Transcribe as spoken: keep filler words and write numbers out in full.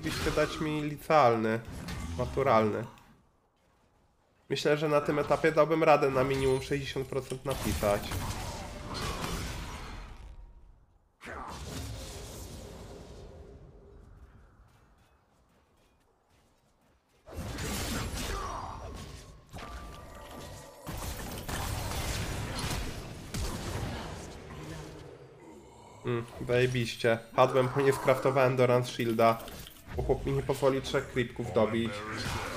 mogliście dać mi licealny, naturalny. Myślę, że na tym etapie dałbym radę na minimum sześćdziesiąt procent napisać. Mm, zajebiście. Padłem, bo nie skraftowałem Endurance Shielda. Bo chłop mi nie pozwoli trzech creepków dobić.